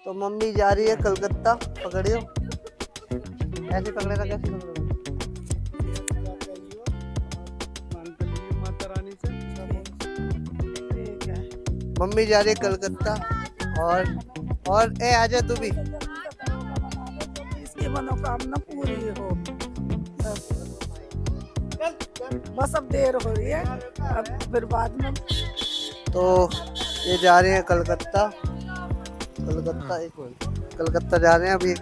तो मम्मी जा रही है कलकत्ता, पकड़ियो। ऐसे पकड़ेगा, कैसे पकड़ेगा? मम्मी जा रही है कलकत्ता और ए आजा तू भी। इसकी मनोकामना पूरी हो। बस अब देर हो रही है, अब फिर बाद में। तो ये जा रहे हैं कलकत्ता, कलकत्ता जा रहे हैं अभी।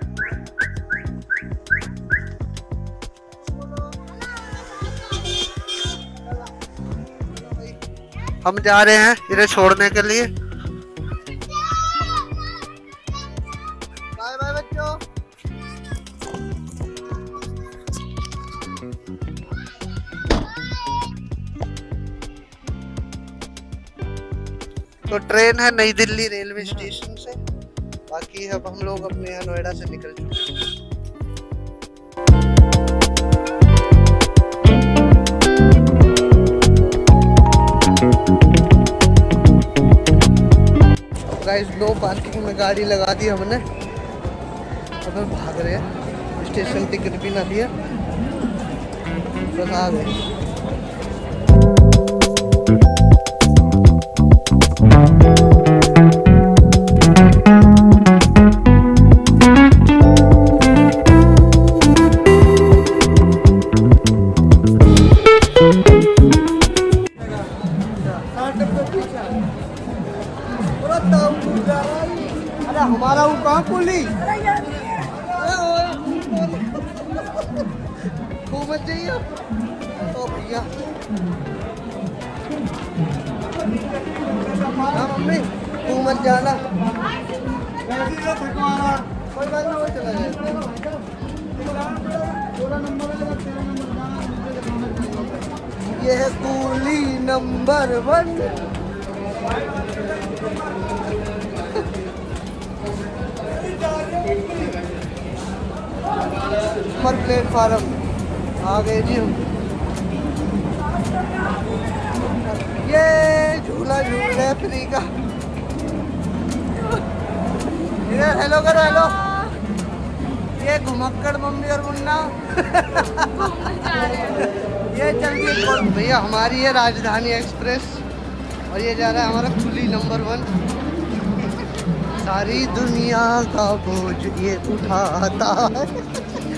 हम जा रहे हैं इन्हें छोड़ने के लिए। बाय बाय बच्चों। तो ट्रेन है नई दिल्ली रेलवे स्टेशन से, बाकी अब हम लोग अपने यहाँ नोएडा से निकल चुके हैं। गाइस नो पार्किंग में गाड़ी लगा दी हमने, अब हम भाग रहे हैं। स्टेशन टिकट भी ना दिया, बस आ गए। अरे हमारा वो कहाँ पुली खूब मत जाइए। ओ भैया हाँ मम्मी तू मत जाना, कोई बात नहीं, वो चला जाए। ये है कूली नंबर 1। पर प्लेटफार्म आ गए जी हम। ये झूला झूल है फ्री का। इधर हेलो करो, हेलो। ये घुमक्कड़ मम्मी और मुन्ना ये चलिए भैया। हमारी है राजधानी एक्सप्रेस और ये जा रहा है हमारा कुली नंबर 1। सारी दुनिया का बोझ ये उठाता है।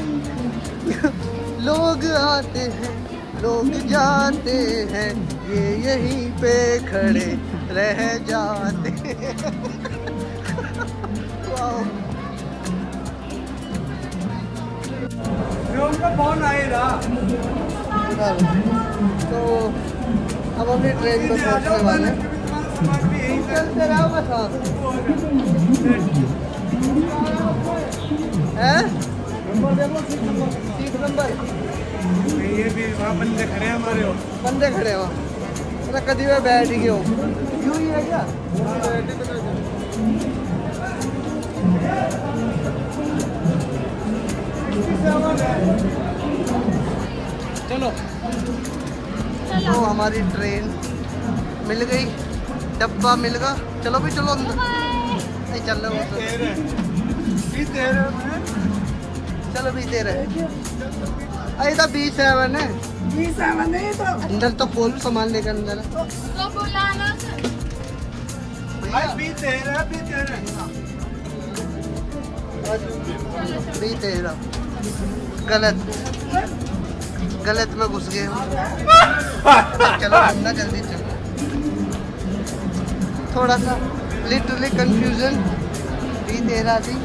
लोग आते हैं लोग जाते हैं, ये यहीं पे खड़े रह जाते हैं। उनका फोन आएगा। तो अब अपनी ट्रेन पर पहुंचने वाले हैं। चलते रहो बस आप। सीट नंबर ये भी वहाँ बंदे खड़े हैं हमारे, बंदे खड़े हैं वहाँ। कभी मैं बैठ गया हूँ, यूँ ही है क्या? चलो तो हमारी ट्रेन मिल गई, डब्बा मिल गया। चलो भी चलो अंदर। चल रहे चलो भी दे रहे। अरे तो 27 है, 27 नहीं तो अंदर तो खोल सामान लेकर अंदर है। तो बुलाना गलत में घुस गए हम। चलो अंदर जल्दी चलो। थोड़ा सा लिटरली कंफ्यूजन भी दे रहा थी।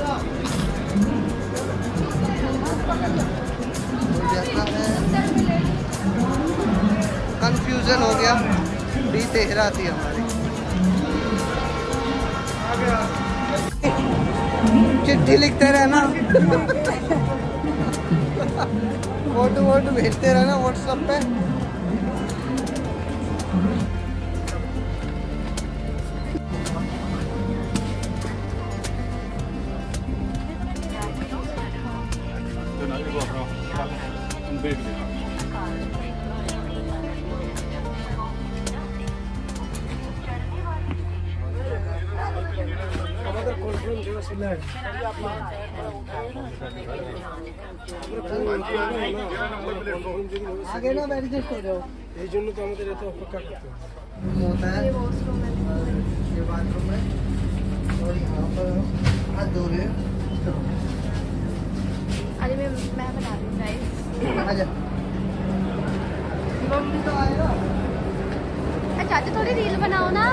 कंफ्यूजन हो गया, भी तेहरा थी हमारी। चिट्ठी लिखते रहना, फोटो वोटो भेजते रहना व्हाट्सएप पे। आगे ना एडजस्ट हो जाओ এই জন্য তো আমাদের এত অপেক্ষা করতে হবে। होता है ये बाथरूम है और यहाँ पर हाथ धो रहे हैं। अरे मैं बता रही हूँ गाइस। आजा मम्मी तो आएगा। चाचा थोड़ी रील बनाओ ना।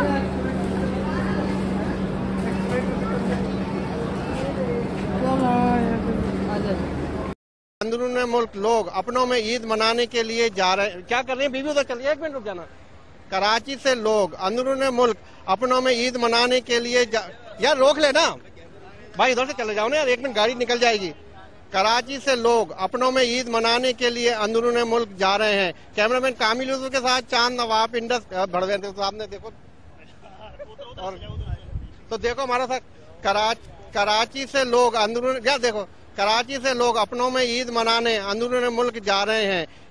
अंदरून मुल्क लोग अपनों में ईद मनाने के लिए जा रहे हैं। क्या कर रहे हैं बीबी? उधर चलिए, 1 मिनट रुक जाना। कराची से लोग अंदरून मुल्क अपनों में ईद मनाने के लिए यार रोक लेना भाई, इधर से चले जाओ ना यार, 1 मिनट गाड़ी निकल जाएगी। कराची से लोग अपनों में ईद मनाने के लिए अंदरून मुल्क जा रहे हैं। कैमरामैन कामिल यूसुफ के साथ चांद नवाब इंडस भड़वेंद्र साहब ने देखो। और तो देखो हमारा साथ कराची से लोग अंदरून, क्या देखो, कराची से लोग अपनों में ईद मनाने अंदरून मुल्क जा रहे हैं।